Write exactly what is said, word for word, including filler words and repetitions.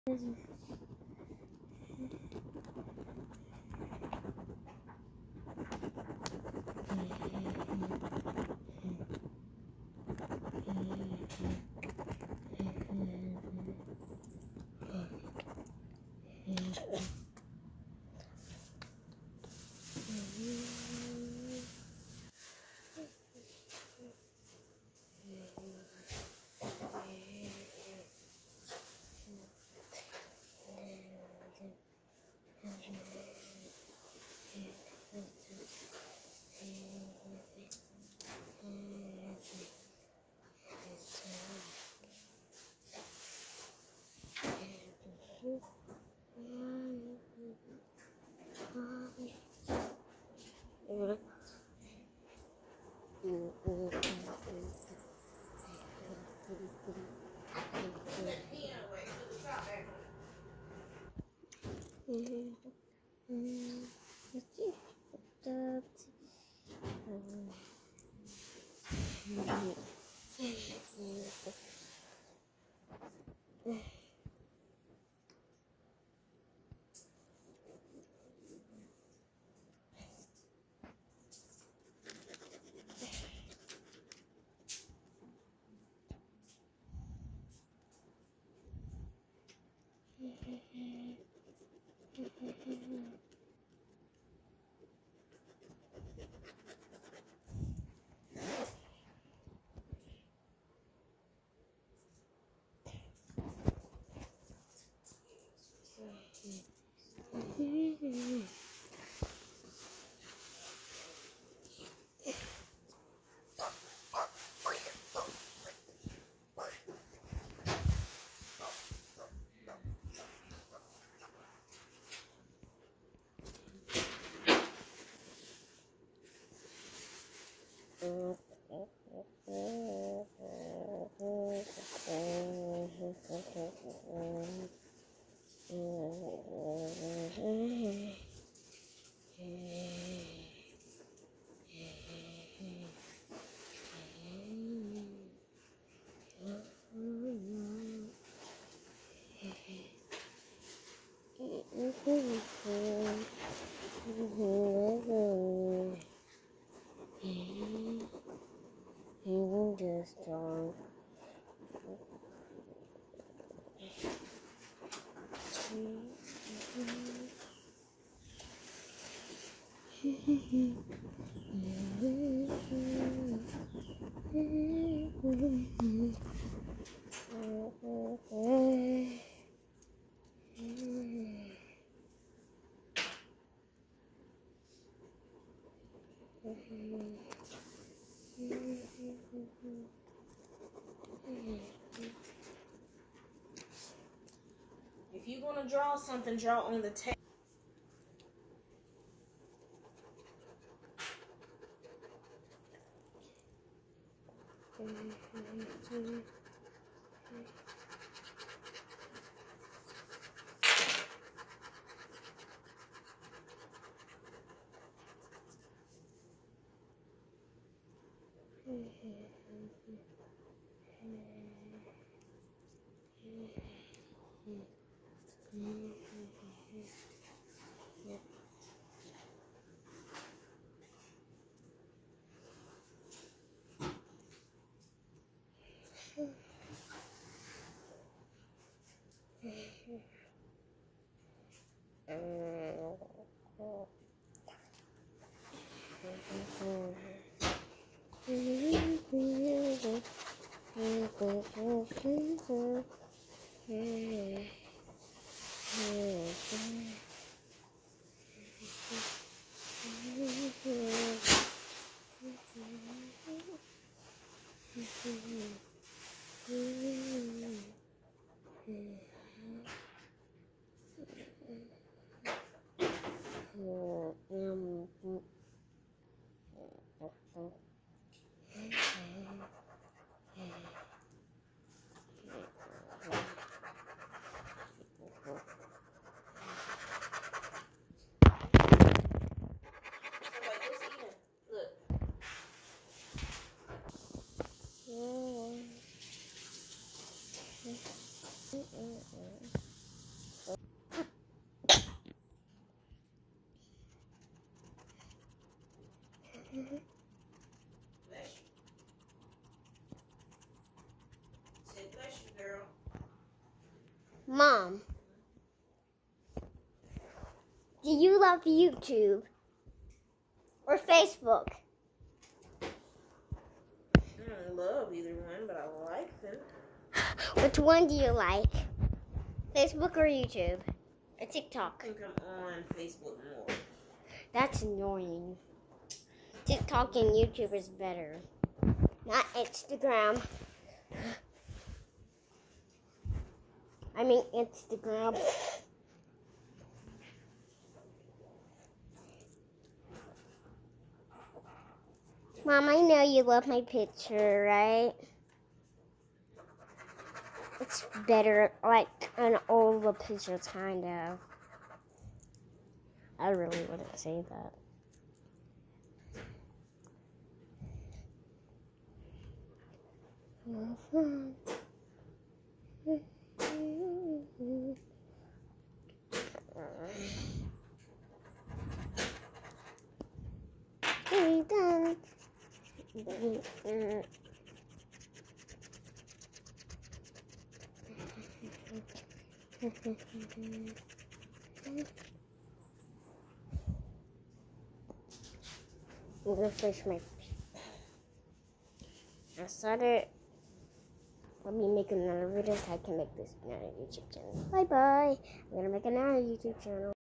You just don't. If you're going to draw something, draw on the table. Mom, do you love YouTube or Facebook? I don't love either one, but I like them. Which one do you like? Facebook or YouTube? Or TikTok? I think I'm on Facebook more. That's annoying. TikTok and YouTube is better. Not Instagram. I mean Instagram. Mom, I know you love my picture, right? It's better, like an older picture, kind of. I really wouldn't say that. We're done. I'm gonna finish my. I started. Let me make another video so I can make this another YouTube channel. Bye bye. I'm gonna make another YouTube channel.